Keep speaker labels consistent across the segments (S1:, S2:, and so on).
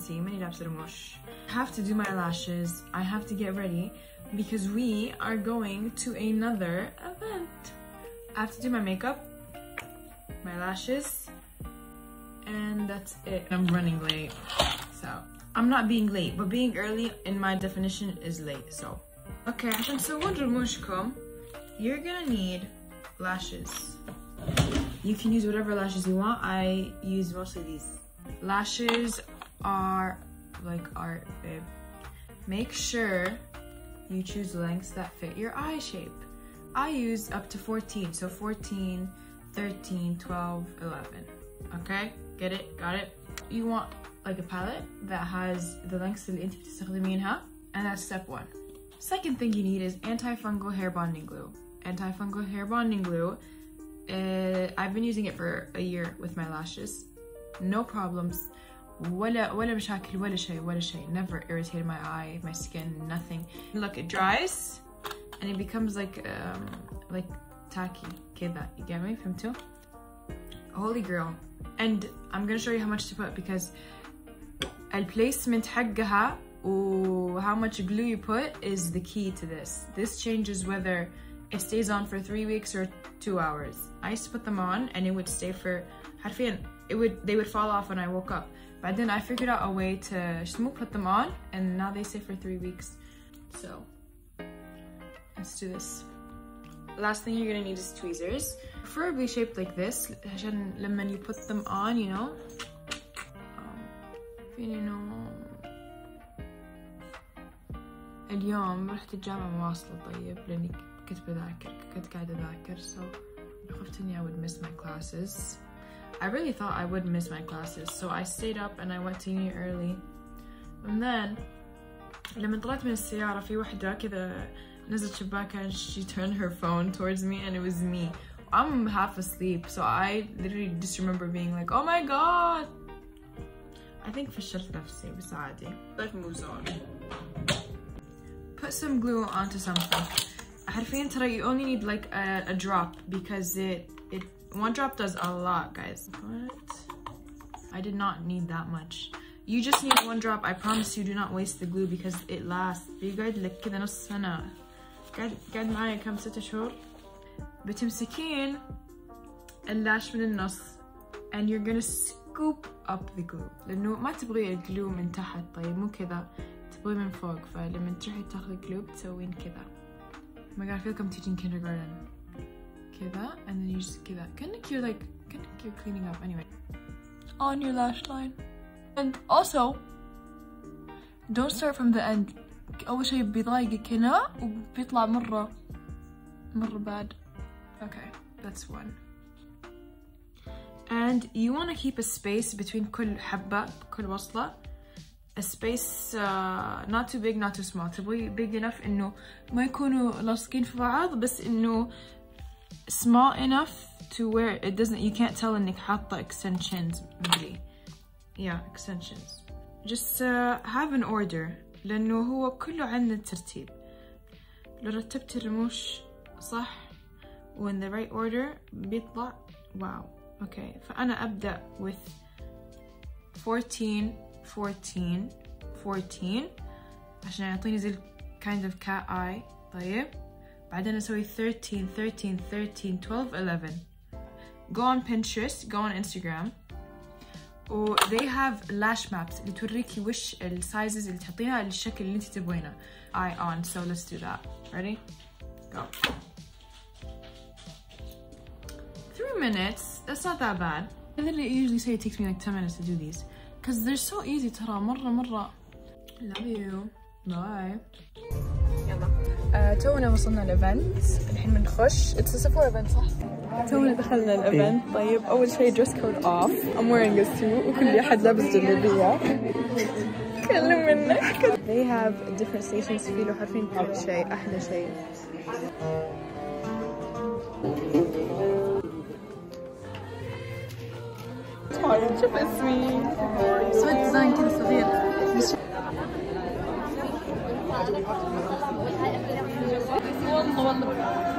S1: بنتي ماني لابسة رموش. I have to do my lashes. I have to get ready because we are going to another event. I have to do my makeup, my lashes, and that's it. I'm running late, so I'm not being late, but being early in my definition is late. So okay, عشان تسوون رموشكم you're gonna need lashes. You can use whatever lashes you want. I use mostly these. Lashes are like art, babe. Make sure you choose lengths that fit your eye shape. I use up to 14, so 14, 13, 12, 11. Okay, get it? Got it? You want like a palette that has the lengths اللي انت بتستخدمينها, and that's step one. Second thing you need is antifungal hair bonding glue. Antifungal hair bonding glue. I've been using it for a year with my lashes. No problems. ولا مشاكل ولا شيء. Never irritated my eye, my skin, nothing. Look, it dries and it becomes like tacky. كذا. You get me? فهمتوا? Holy girl. And I'm gonna show you how much to put because الplacement حقها و how much glue you put is the key to this. This changes whether it stays on for 3 weeks or 2 hours. I used to put them on and it would stay for حرفيا they would fall off when I woke up. But then I figured out a way to put them on and now they stay for 3 weeks. So let's do this. Last thing you're gonna need is tweezers. Preferably shaped like this عشان لما you put them on, you know. اليوم رحت الجامعة مواصلة طيب لأني كنت قاعدة أذاكر so خفت إني I would miss my classes. I really thought I would miss my classes so I stayed up and I went to uni early. And then لما طلعت من السيارة في وحدة كذا نزلت شباكها and she turned her phone towards me and it was me. I'm half asleep so I literally just remember being like oh my god. I think فشلت نفسي بس عادي. Life moves on. Put some glue onto something. حرفيا ترى you only need like a drop because one drop does a lot, guys. But I did not need that much. You just need one drop. I promise you, do not waste the glue because it lasts. بيقعد لك كذا نص سنة. قاعد معايا كم 6 شهور. بتمسكين اللاش من النص and you're gonna scoop up the glue. لأنه ما تبغي الجلو من تحت طيب مو كذا. تبغي من فوق فلما تروحي تاخذي glue بتسوين كذا. Oh my god, I feel like I'm teaching kindergarten. كذا and then you just كذا. كأنك you're cleaning up anyway. On your lash line. And also, don't start from the end. أول شيء بيضايقك هنا وبيطلع مرة bad. Okay, that's one. And you want to keep a space between كل حبة, كل وصلة. A space not too big, not too small. تبغي big enough إنه ما يكونوا لاصقين في بعض بس إنه small enough to where it doesn't, you can't tell إنك حاطة extensions really. Yeah, extensions. Just have an order لأنه هو كله عن الترتيب. لو رتبت الرموش صح و in the right order بيطلع wow. Okay, فأنا أبدأ with 14 14 14 عشان يعطيني زي kind of cat eye. طيب بعدين أسوي 13 13 13 12 11. Go on Pinterest, go on Instagram. they have lash maps اللي توريكي وش السايزز اللي تحطينها للشكل اللي انت تبغينه. Eye on, so let's do that. Ready? Go. 3 minutes. That's not that bad. I literally usually say it takes me like 10 minutes to do these because they're so easy ترى مرة. Love you. Bye. يلا. تونا وصلنا الايفنت. الحين بنخش. It's a Sephora event صح؟ تونا دخلنا الايفنت. طيب أول شيء dress code off. I'm wearing a suit وكل أحد لابس جلابية. كلم منك. They have different stations في له حرفين كل شيء. أحلى شيء. شوف اسمي. سويت ديزاين كذا صغير. والله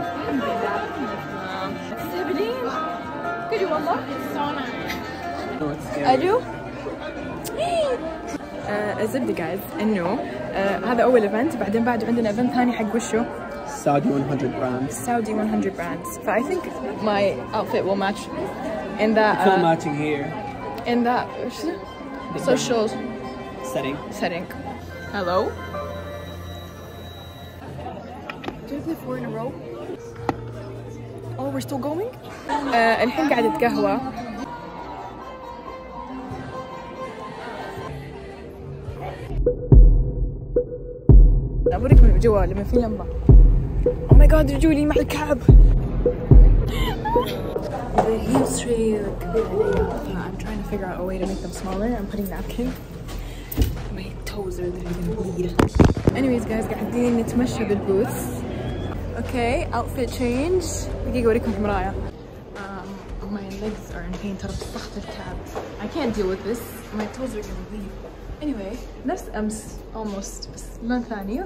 S1: تستهبلين قولي والله I do الزبدة جايز انه هذا اول ايفنت، بعدين بعده عندنا ايفنت ثاني حق وشو؟
S2: Saudi 100 brands.
S1: Saudi 100 brands. So I think my outfit will match in that.
S2: It's not matching here.
S1: In that social
S2: Setting.
S1: Hello. Do you play 4 in a row? Oh, we're still going? الحين قاعدة اتقهوى. أوريك من جوا لما في لمبة. Oh my god رجولي مع الكعب. The heels tray I'm trying to figure out a way to make them smaller. I'm putting napkin. My toes are literally gonna bleed. Anyways guys قاعدين نتمشى بالبوث. Okay, outfit change. دقيقة أوريكم في المراية. My legs are in pain. ترى بصحت الكعب. I can't deal with this. My toes are gonna bleed. Anyway, نفس أمس almost بس لون ثاني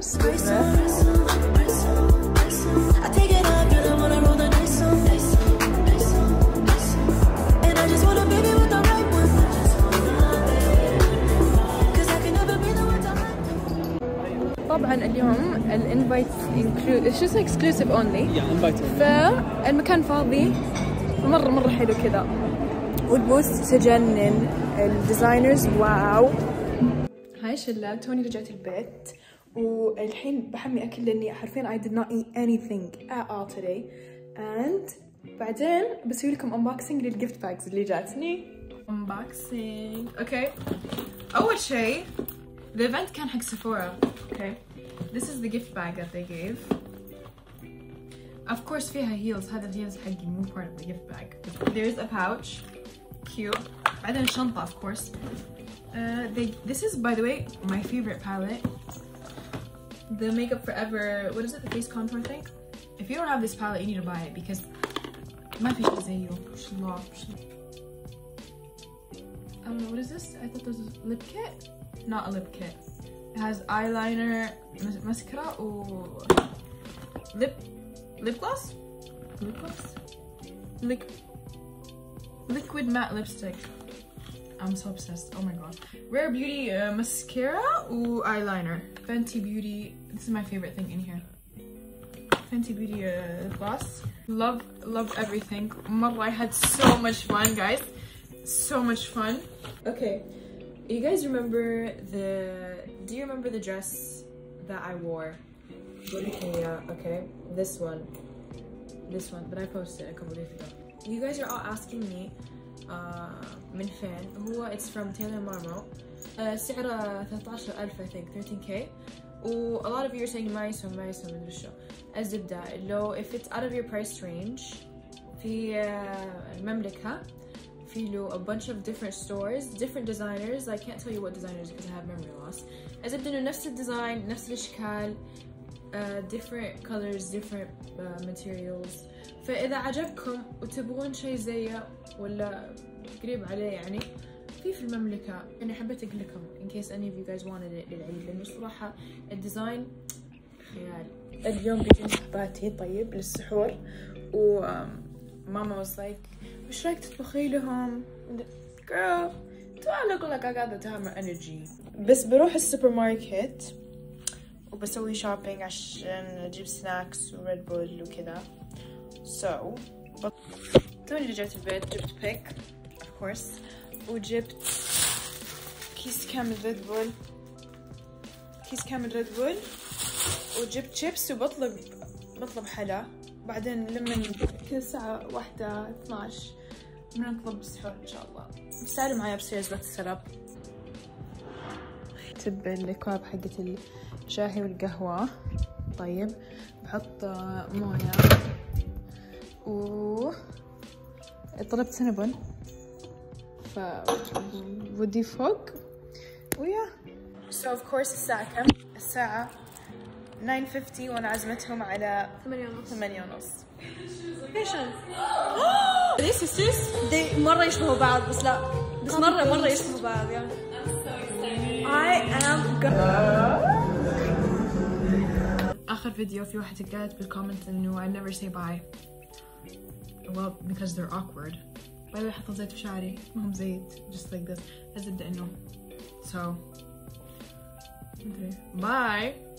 S1: طبعا اليوم الانفايت شو اسمه اكسكلوسيف اونلي. فالمكان فاضي مرة حلو كذا، والبوث تجنن، الديزاينرز واو. هاي شلة توني رجعت البيت والحين بحمي اكل لاني حرفيا I did not eat anything at all today. and بعدين بسوي لكم unboxing للجيفت باكس اللي جاتني. unboxing. اوكي اول شيء the event كان حق سيفورا. okay this is the gift bag that they gave. of course فيها heels. هذا الهيلز حقي مو part of the gift bag. there's a pouch cute. بعدين شنطة of course. this is by the way my favorite palette, the Makeup Forever, what is it, the face contour thing. if you don't have this palette you need to buy it because ما في شيء زيه. what is this? I thought this was a lip kit. Not a lip kit. It has eyeliner, mascara or lip gloss. Liquid matte lipstick. I'm so obsessed. Oh my god. Rare Beauty mascara or eyeliner. Fenty Beauty. This is my favorite thing in here. Fenty Beauty gloss. Love everything. I had so much fun, guys. So much fun. Okay. You guys remember do you remember the dress that I wore? Okay. This one, but I posted a couple days ago. You guys are all asking me من فين هو. it's from Taylor Marmo. سعره 13,000 I think 13k. و a lot of you are saying ما يسوى مدري شو. الزبدة لو if it's out of your price range في المملكة في له a bunch of different stores, different designers. I can't tell you what designers because I have memory loss. الزبدة إنه نفس الديزاين نفس الأشكال different colors different materials. فإذا عجبكم وتبغون شيء زيه ولا قريب عليه يعني في المملكة. أنا حبيت أقول لكم in case any of you guys wanted it للعيد لأنه صراحة الديزاين خيال. اليوم بيجي حباتي طيب للسحور وماما was like وش رايك تطبخي لهم؟ girl do I look like I got the time or energy. بس بروح السوبر ماركت وبسوي شوبينج عشان أجيب سناكس وريد بول وكذا. so توني رجعت البيت جبت بيك of course وجبت كيس كامل ريد بول وجبت شيبس بطلب حلا. بعدين لما كل ساعة 1:12 بنطلب السحور إن شاء الله. بسالي معايا بسيرز بتسرب. تب الكواب حقت الشاهي والقهوة. طيب بحط موية طلبت سينابون فودي فوق ويا. so of course الساعة كم؟ الساعة 9:50 وانا عزمتهم على 8:30.
S3: These sisters they مرة يشبهوا بعض بس لا بس مرة يشبهوا بعض يعني. I am
S1: آخر فيديو في واحدة قالت بالكومنت إنه I never say bye. well because they're awkward. by the way حطيت زيت في شعري ما هم زيت just like this. الزبدة إنه so Bye.